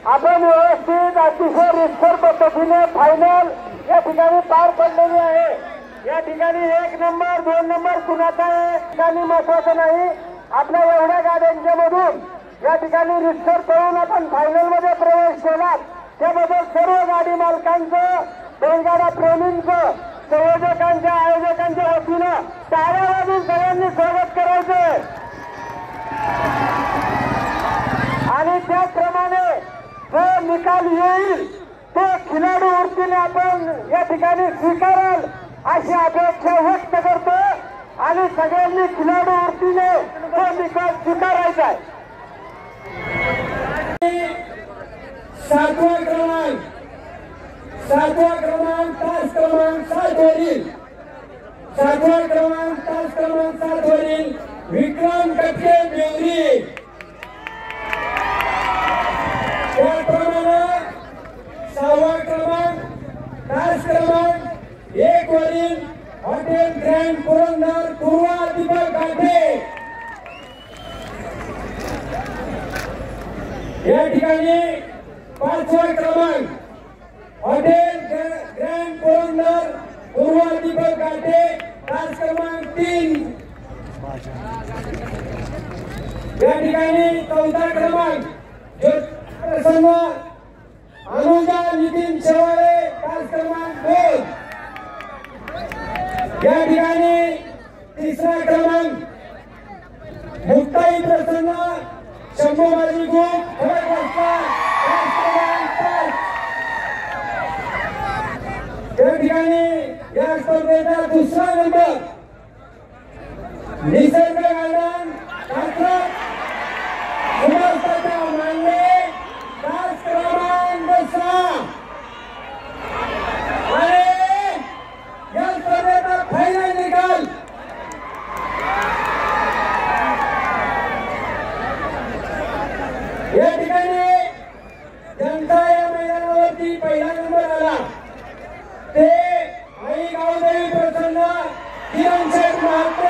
आपण व्यवस्थित अतिशय रितसर पद्धतीने फायनल या ठिकाणी पार पडलेली आहे। या ठिकाणी 1 नंबर 2 नंबर कुणाचा आहे ठिकाणी महत्वाचं नाही, आपल्या एवढ्या गाड्यांच्या मधून या ठिकाणी रितसर करून आपण फायनल मध्ये प्रवेश केला त्याबद्दल सर्व गाडी मालकांचं, बैलगाडा प्रेमींचं, संयोजकांच्या, आयोजकांच्या वतीनं टाळ्या वाजवून सगळ्यांनी स्वागत करायचं आणि त्याचप्रमाणे जो निकाल येईल तो खिलाडू वृत्तीने आपण या ठिकाणी स्वीकाराल अशी अपेक्षा व्यक्त करतो आणि सगळ्यांनी खिलाडू वृत्तीने तो निकाल स्वीकारायचा आहे। 7वा क्रमांक तास क्रमांक 7 वरील 7वा क्रमांक तास क्रमांक 7 वरील विक्रम कटके बेवरी, त्याचप्रमाणे 6वा क्रमांक तास क्रमांक 1 वरील हॉटेल ग्रँड पुरंदर पूर्वा दीपक गाठे। या ठिकाणी 5वा क्रमांक हॉटेल ग्रँड पुरंदर पूर्वा दीपक गाठे तास क्रमांक 3। या ठिकाणी 4था क्रमांक प्रसन्न अनुजा नितीन शेवाळे तास क्रमांक 2। या ठिकाणी 3रा क्रमांक मुक्ताई प्रसन्न शंभू माझी ग्रुप तास क्रमांक 5। या ठिकाणी या स्पर्धेचा 2रा नंबर निसर्ग गार्डन कात्रज सुभाषदादा मांडे तास क्रमांक 6 आणि या स्पर्धेचा फायनल निकाल या ठिकाणी ज्यांचा या मैदानावरती पहिला नंबर आला ते आई गावदेवी प्रसन्न किरण शेठ महात्मा